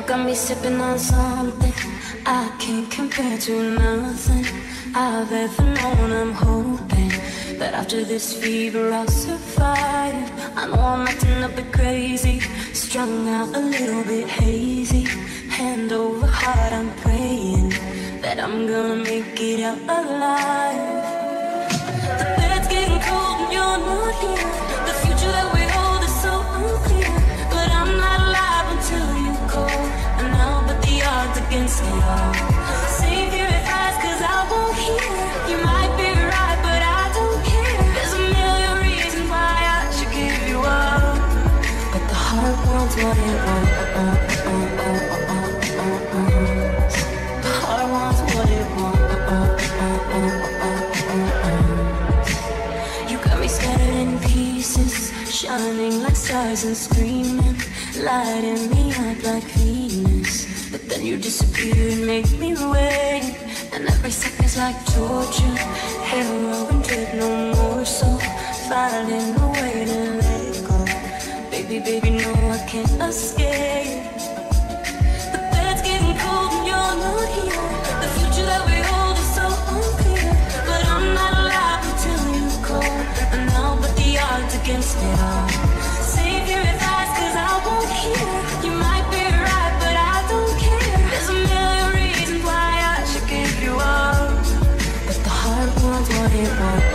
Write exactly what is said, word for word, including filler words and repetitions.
got me sipping on something I can't compare to nothing I've ever known. I'm hoping that after this fever I'll survive. I know I'm acting a bit crazy, strung out a little bit hazy. Hand over heart I'm praying that I'm gonna make it out alive. The bed's getting cold and you're not here. The future that we hold is so unclear. But I'm not alive until you call, and I'll bet the odds against it all. Save your advice cause I won't hear. You might be right but I don't care. There's a million reasons why I should give you up, but the heart wants what it wants. The heart wants what it wants. You got me scattered in pieces, shining like stars and screaming, lighting me up like Venus. But then you disappear and make me wait, and every second's like torture. Heroin drip, no more, so finding a way to let go. Baby, baby, no, I can't escape. The bed's getting cold and you're not here. The future that we hold is so unclear. But I'm not alive until you call, and I'll bet the odds against it all. Save your advice cause I won't hear. You might be right but I don't care. There's a million reasons why I should give you up, but the heart wants what it wants.